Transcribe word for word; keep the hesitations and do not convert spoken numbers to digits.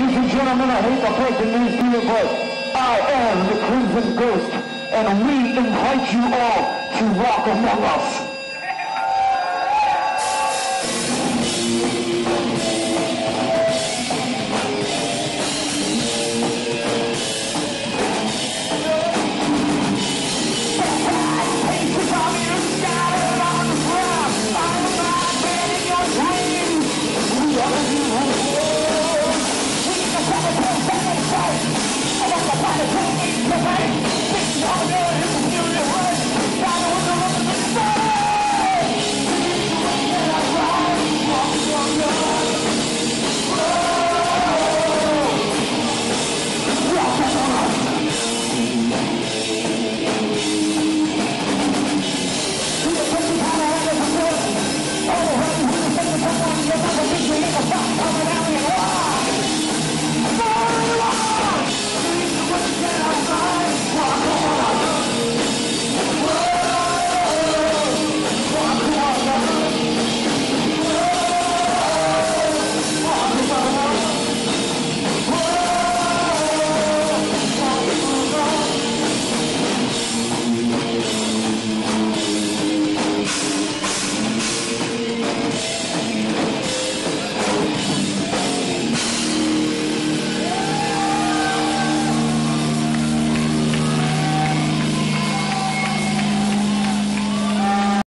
Ladies and gentlemen, I hate to break the news to you, but I am the Crimson Ghost, and we invite you all to walk among us.